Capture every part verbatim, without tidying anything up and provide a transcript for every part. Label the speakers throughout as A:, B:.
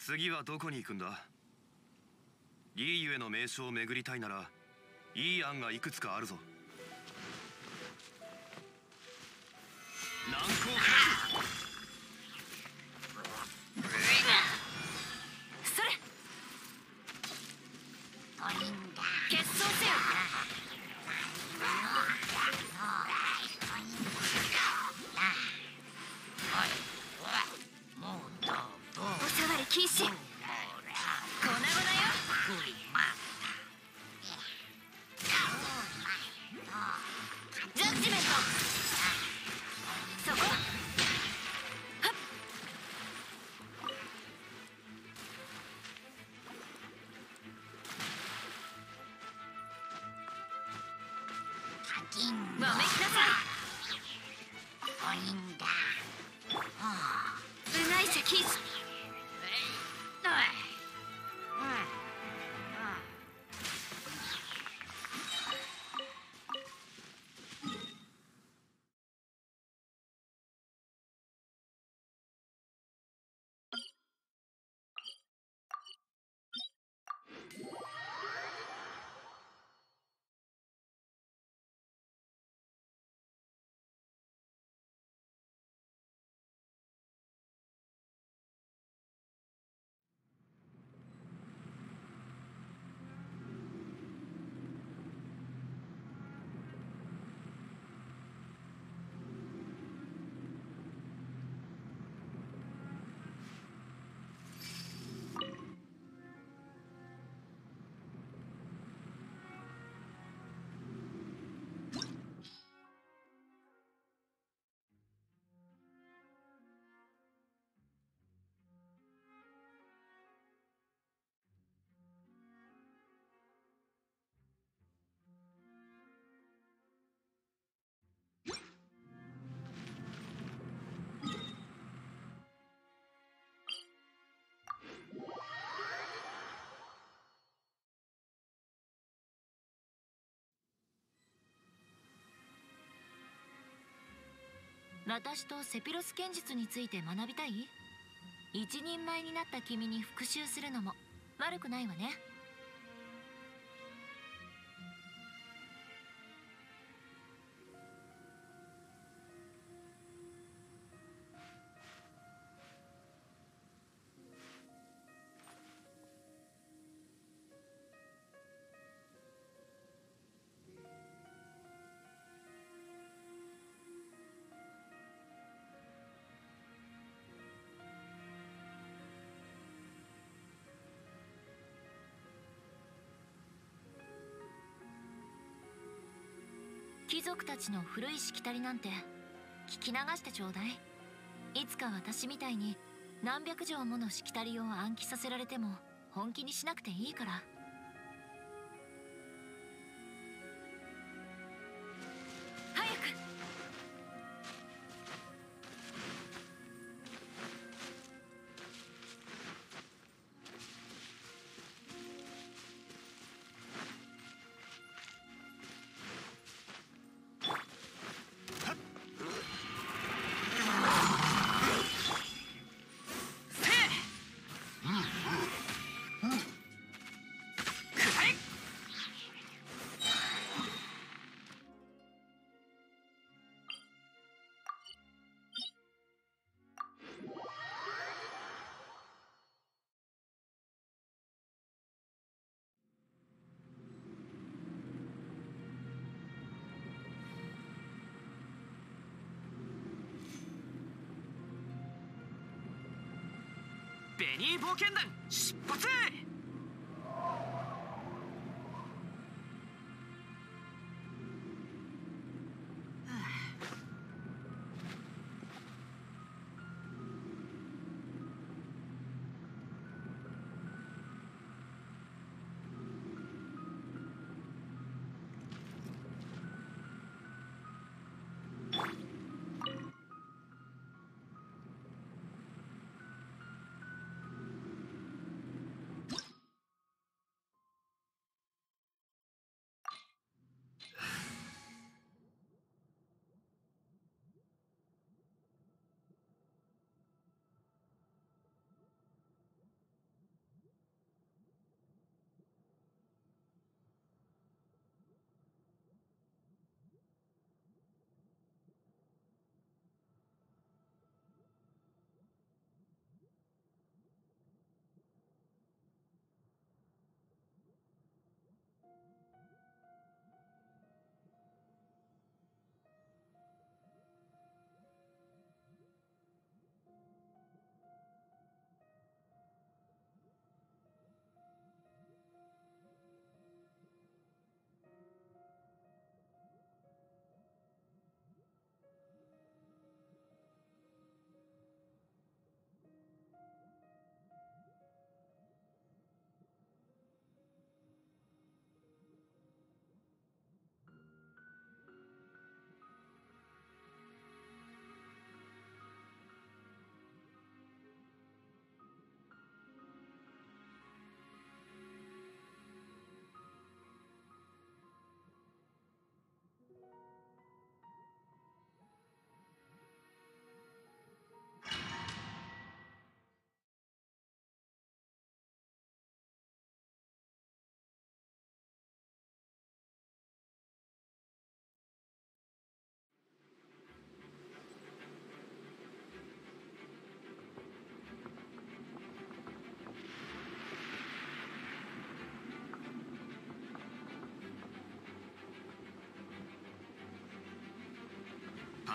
A: 次はどこに行くんだ？リーユへの名所を巡りたいならいい案がいくつかあるぞ。難攻不落。
B: それ決闘せよ。おさわり禁止。粉々よ。ジャッジメント。そこ。はっ。わめきなさい。うないせ禁止。私とセピロス剣術について学びたい？一人前になった君に復習するのも悪くないわね。貴族たちの古いしきたりなんて聞き流してちょうだい。いつか私みたいに何百条ものしきたりを暗記させられても本気にしなくていいから。早く。
C: ベニー冒険団出発！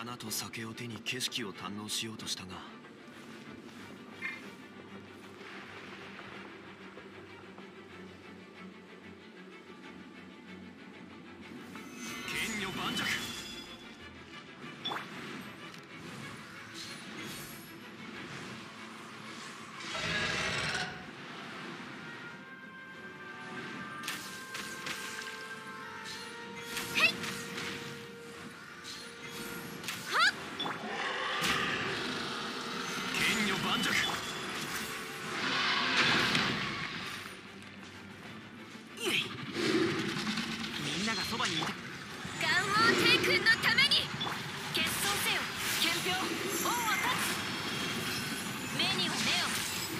A: 花と酒を手に景色を堪能しようとしたが、剣女盤石。
C: みんながそばにいた。
B: ガンモー帝君のために結束せよ憲兵王は立つ。目には目を。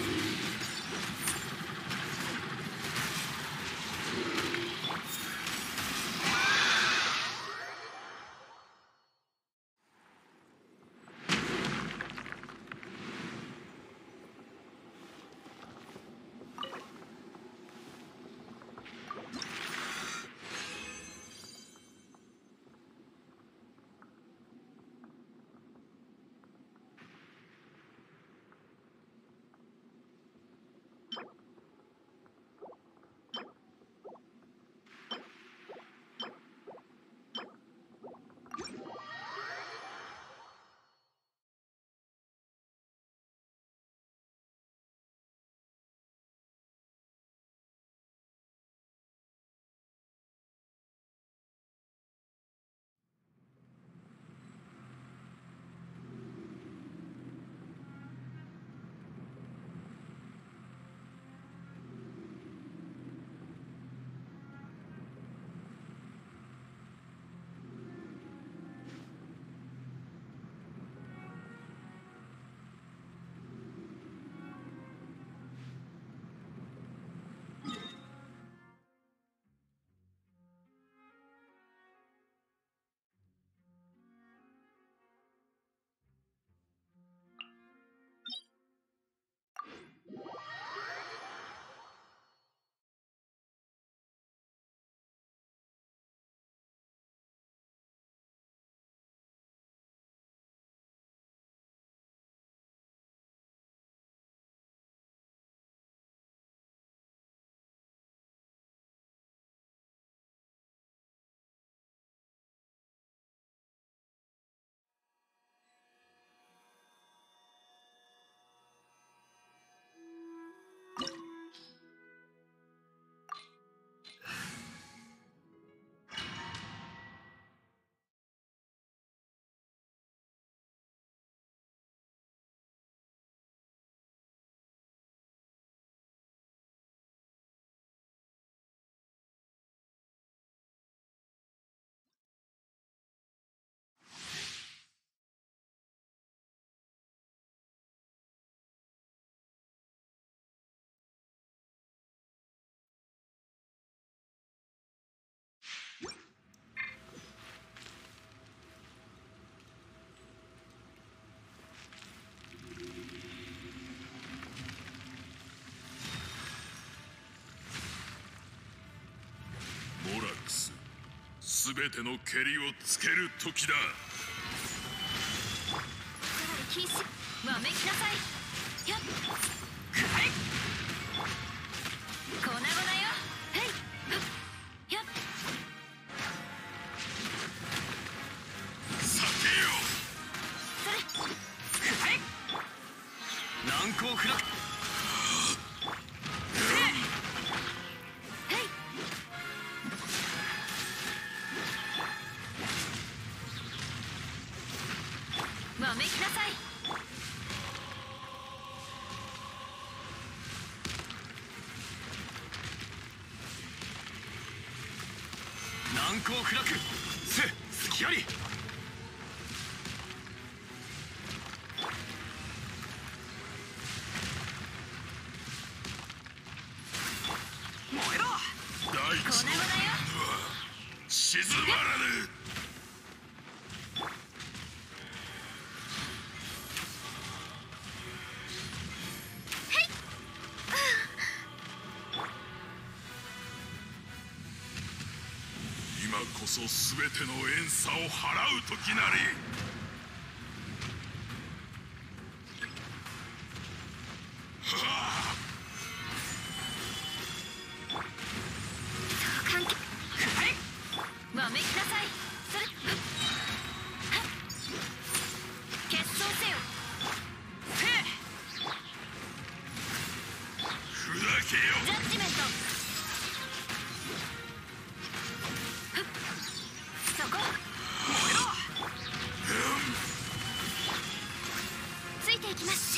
D: すべての蹴りをつける時だ。
B: 禁止わめきなさい。やっくらえ粉々よ。へいやっ
D: 避けよ。
B: それくらえ
A: 難攻不落。
B: わめきなさい。
A: 難攻不落。せ隙あり。
C: 燃えろ。
D: 大地の
B: 粉々よ。
D: 静まらぬ。今こそ全ての怨嗟を払う時なり。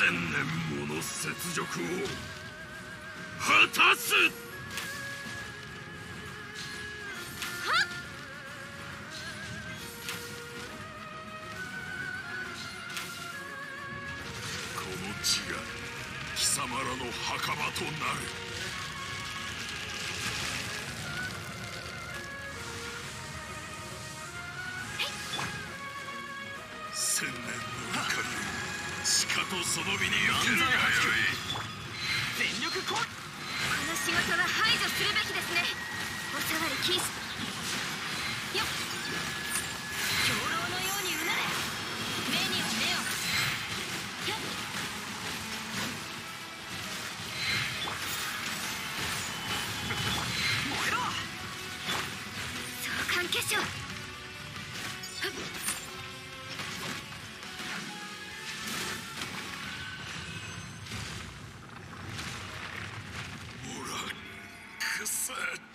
D: 千年もの雪辱を果たす。この地が貴様らの墓場となる。千年の怒りをしかとその身に受けるがよい。
C: 全力攻撃。
B: この仕事は排除するべきですね。おさわり禁止よっ。兵糧のようにうなれ。目には目を。よっ。
C: 燃えろ。
B: 召喚結晶。
D: おらんくせ。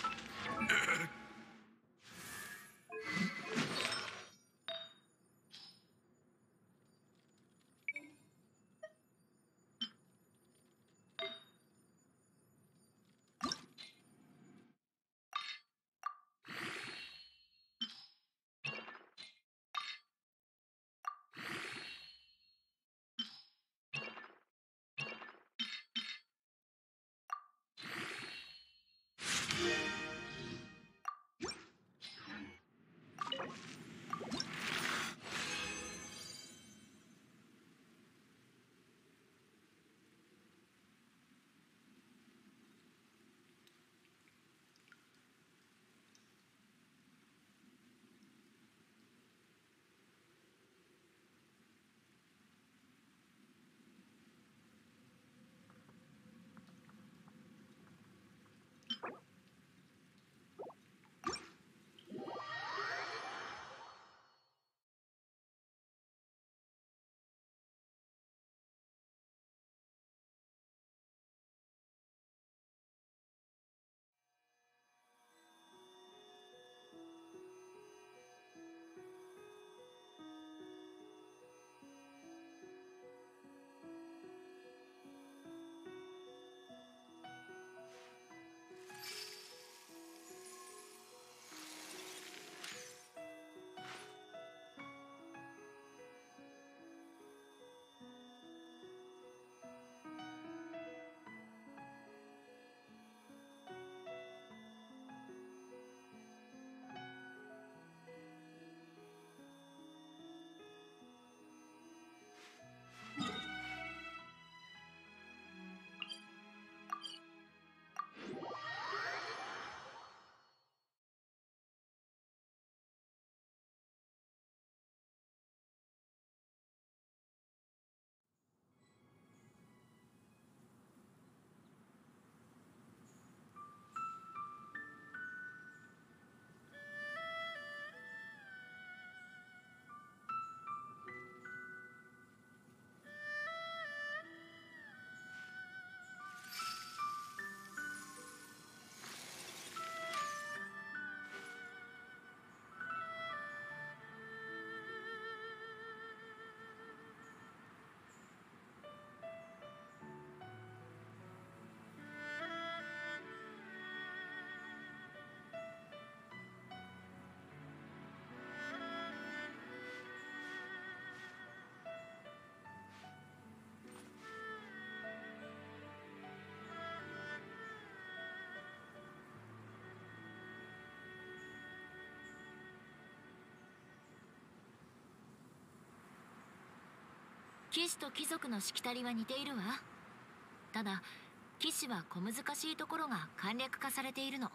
B: 騎士と貴族のしきたりは似ているわ。ただ騎士は小難しいところが簡略化されているの。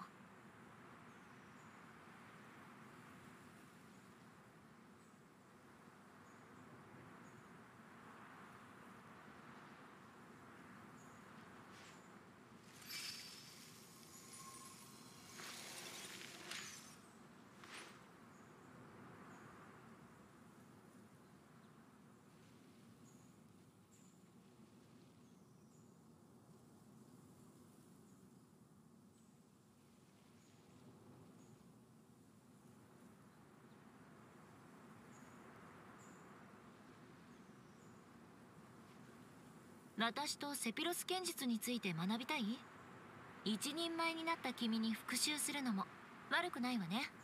B: 私とセピロス剣術について学びたい？一人前になった君に復讐するのも悪くないわね。